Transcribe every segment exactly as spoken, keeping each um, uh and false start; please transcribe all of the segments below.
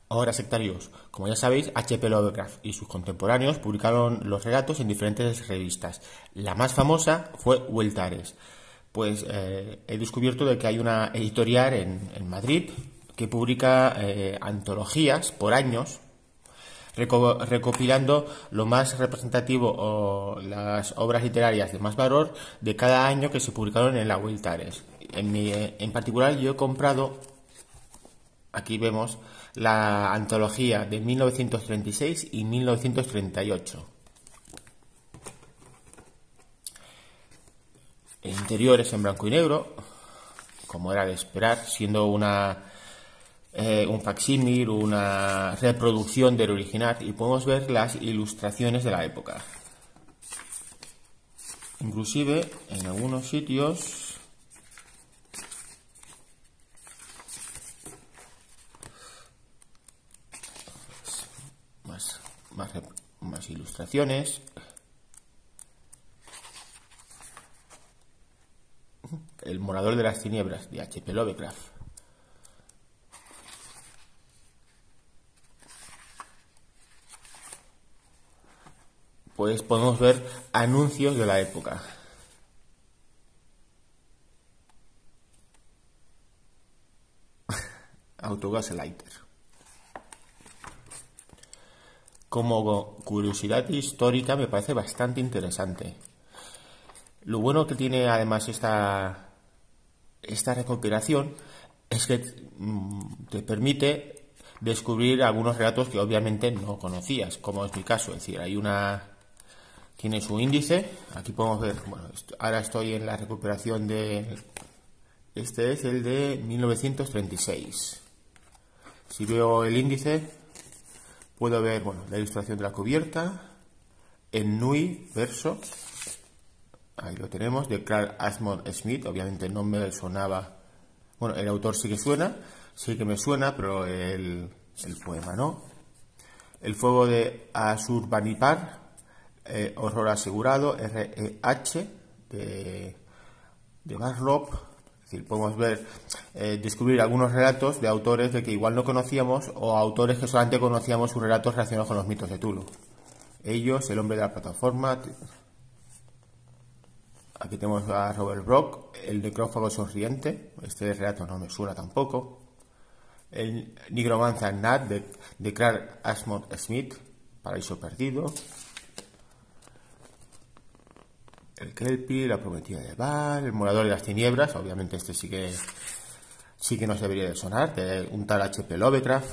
Ahora, sectarios, como ya sabéis, H P Lovecraft y sus contemporáneos publicaron los relatos en diferentes revistas. La más famosa fue Vueltares. Pues eh, he descubierto de que hay una editorial en, en Madrid que publica eh, antologías por años, reco recopilando lo más representativo o las obras literarias de más valor de cada año que se publicaron en la Vueltares. En, mi, en particular, yo he comprado, aquí vemos, la antología de mil novecientos treinta y seis y mil novecientos treinta y ocho. El interior es en blanco y negro, como era de esperar, siendo una eh, un facsímil, una reproducción del original, y podemos ver las ilustraciones de la época. Inclusive, en algunos sitios más, más, más ilustraciones. El morador de las tinieblas, de H P Lovecraft. Pues podemos ver anuncios de la época. Autogaslighter. Como curiosidad histórica me parece bastante interesante. Lo bueno que tiene además esta, esta recopilación es que mmm, te permite descubrir algunos relatos que obviamente no conocías, como es mi caso. Es decir, hay una... tiene su índice, aquí podemos ver, bueno, ahora estoy en la recuperación de... Este es el de mil novecientos treinta y seis. Si veo el índice, puedo ver, bueno, la ilustración de la cubierta, en Nui verso, ahí lo tenemos, de Clark Ashmore Smith. Obviamente no me sonaba, bueno, el autor sí que suena, sí que me suena, pero el, el poema no. El fuego de Ashurbanipal, eh, horror asegurado, R E H, de, de Barlop. Es decir, podemos ver, eh, descubrir algunos relatos de autores de que igual no conocíamos, o autores que solamente conocíamos sus relatos relacionados con los mitos de Tulu. Ellos, El hombre de la plataforma. Aquí tenemos a Robert Bloch, El necrófago sonriente. Este relato no me suena tampoco. El Nigromancer Nat, de, de Clark Ashmore Smith, Paraíso perdido. El Kelpie, La prometida de Baal, El morador de las tinieblas. Obviamente este sí que sí que nos debería de sonar, de un tal H P Lovecraft.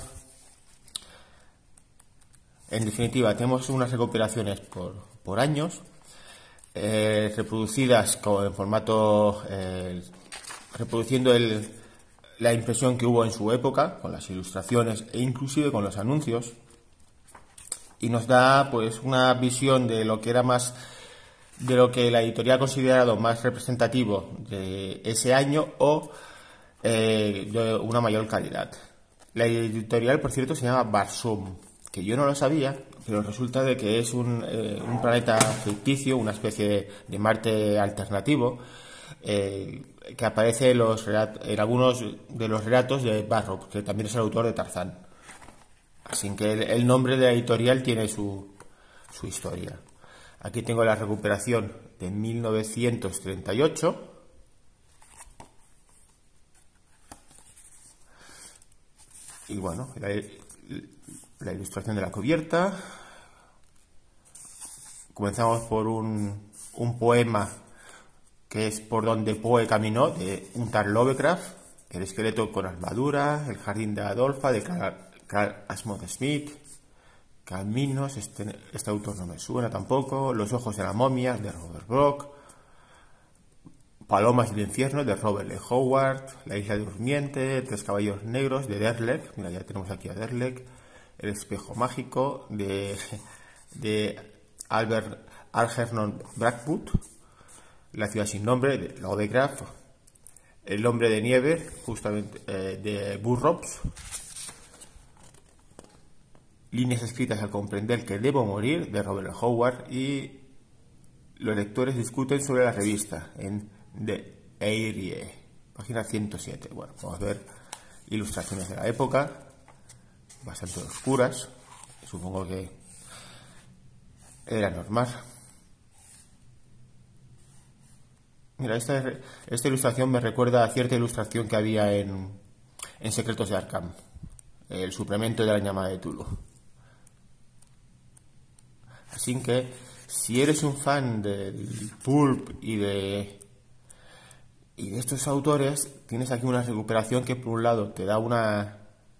En definitiva, tenemos unas recopilaciones por, por años, eh, reproducidas con, en formato, eh, reproduciendo el, la impresión que hubo en su época, con las ilustraciones e inclusive con los anuncios, y nos da pues una visión de lo que era más, de lo que la editorial ha considerado más representativo de ese año, o eh, de una mayor calidad. La editorial, por cierto, se llama Barsum, que yo no lo sabía, pero resulta de que es un, eh, un planeta ficticio, una especie de, de Marte alternativo, eh, que aparece en, los, en algunos de los relatos de Barrow, que también es el autor de Tarzán. Así que el, el nombre de la editorial tiene su, su historia. Aquí tengo la recuperación de mil novecientos treinta y ocho. Y bueno, la, la ilustración de la cubierta. Comenzamos por un, un poema que es Por donde Poe caminó, de un tal Lovecraft. El esqueleto con armadura, El jardín de Adolfa, de Clark Ashmore Smith. Caminos, este, este autor no me suena tampoco. Los ojos de la momia, de Robert Bloch. Palomas del infierno, de Robert L. Howard. La isla durmiente, Tres caballos negros, de Derleth. Mira, ya tenemos aquí a Derleth. El espejo mágico, de, de Albert Algernon Blackwood. La ciudad sin nombre, de Lovecraft. El hombre de nieve, justamente, eh, de Burroughs. Líneas escritas al comprender que debo morir, de Robert L. Howard. Y los lectores discuten sobre la revista, en The Eyrie, página ciento siete. Bueno, vamos a ver ilustraciones de la época. bastante oscuras. Supongo que era normal. Mira, esta, esta ilustración me recuerda a cierta ilustración que había en, en Secretos de Arkham, el suplemento de la llamada de Tulu. Así que, si eres un fan del pulp y de y de estos autores, tienes aquí una recuperación que por un lado te da una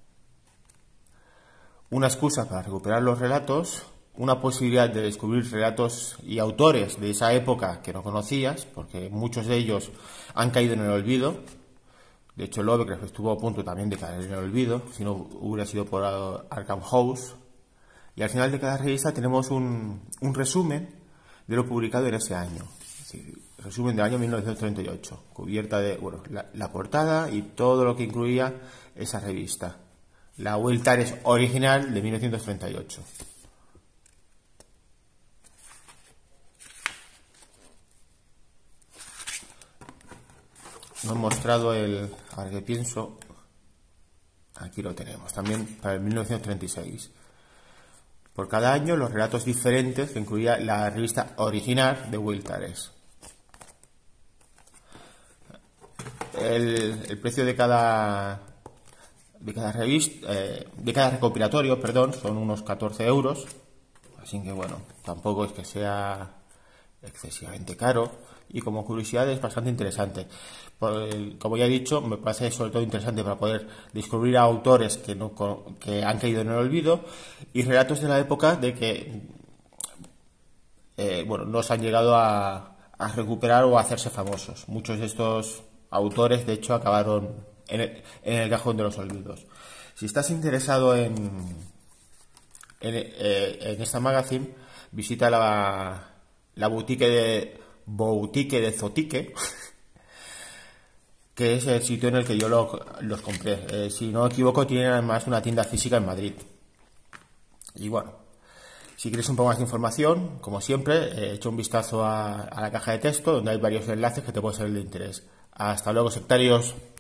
una excusa para recuperar los relatos, una posibilidad de descubrir relatos y autores de esa época que no conocías, porque muchos de ellos han caído en el olvido. De hecho, Lovecraft estuvo a punto también de caer en el olvido, si no hubiera sido por Arkham House. Y al final de cada revista tenemos un, un resumen de lo publicado en ese año. Es decir, resumen del año mil novecientos treinta y ocho, cubierta de, bueno, la, la portada y todo lo que incluía esa revista. La Wildtales original de mil novecientos treinta y ocho. Nos han mostrado el... Ahora que pienso... Aquí lo tenemos, también para el mil novecientos treinta y seis. Por cada año los relatos diferentes que incluía la revista original de Wildtales. El, el precio de cada de cada revista, eh, de cada recopilatorio, perdón, son unos catorce euros. Así que bueno, tampoco es que sea excesivamente caro. Y como curiosidad es bastante interesante. Como ya he dicho, me parece sobre todo interesante para poder descubrir a autores que, no, que han caído en el olvido y relatos de la época de que eh, bueno, no se han llegado a, a recuperar o a hacerse famosos. Muchos de estos autores, de hecho, acabaron en el, en el cajón de los olvidos. Si estás interesado en, en, eh, en esta magazine, visita la, la boutique de Boutique de Zotique, que es el sitio en el que yo lo, los compré. Eh, si no me equivoco, tienen además una tienda física en Madrid. Y bueno, si quieres un poco más de información, como siempre, he hecho un vistazo a, a la caja de texto, donde hay varios enlaces que te pueden ser de interés. Hasta luego, sectarios.